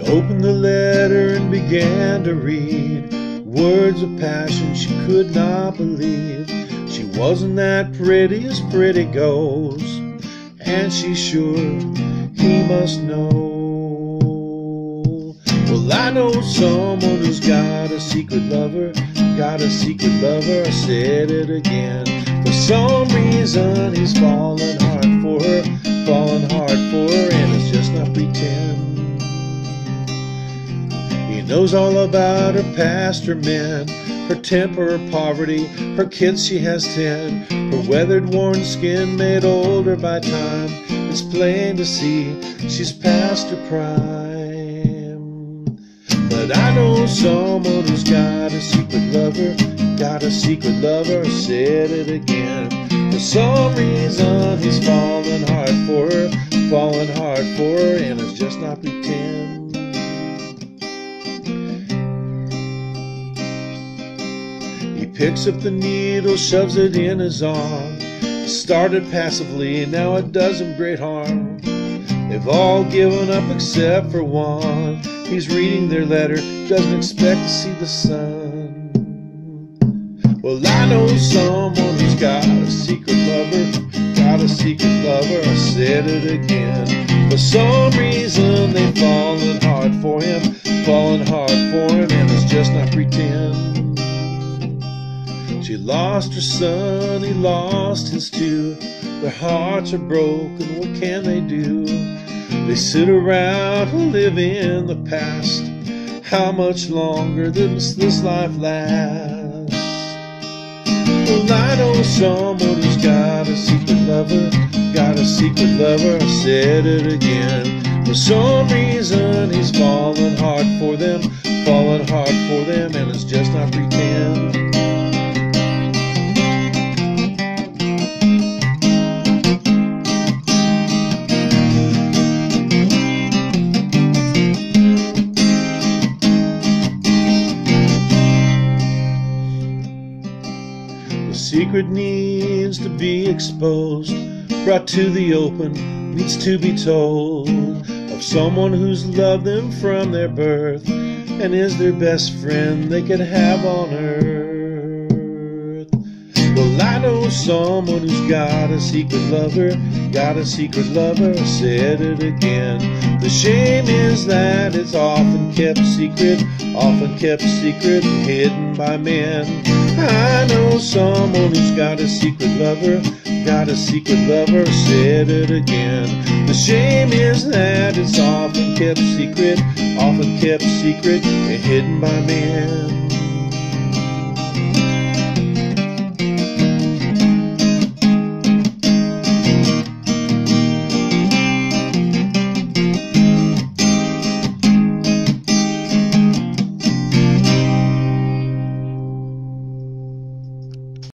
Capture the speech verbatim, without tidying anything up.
opened the letter and began to read words of passion she could not believe. She wasn't that pretty as pretty goes, and she's sure he must know. Well, I know someone who's got a secret lover, got a secret lover, I said it again. For some reason he's falling hard for her, falling hard for her, and it's just not pretend. He knows all about her past, her men, her temper, her poverty, her kids she has ten, her weathered, worn skin made older by time. It's plain to see she's past her prime. But I know someone who's got a secret lover, got a secret lover, I said it again. For some reason he's falling hard for her, falling hard for her, and it's just not pretend. He picks up the needle, shoves it in his arm. Started passively, now it does him great harm. They've all given up except for one. He's reading their letter, doesn't expect to see the sun. Well, I know someone who's got a secret lover, got a secret lover, I said it again. For some reason they've fallen hard for him, fallen hard for him, and it's just not pretend. She lost her son, he lost his too. Their hearts are broken, what can they do? They sit around and live in the past. How much longer does this life last? Well, I know someone who's got a secret lover, got a secret lover, I said it again. For some reason he's falling hard for them, falling hard for them, and it's just not pretend. Secret needs to be exposed, brought to the open, needs to be told of someone who's loved them from their birth and is their best friend they could have on earth. Well, I know someone who's got a secret lover, got a secret lover, I said it again. The shame is that it's often kept secret, often kept secret, hidden by men. I know someone who's got a secret lover, got a secret lover, said it again. The shame is that it's often kept secret, often kept secret, and hidden by men.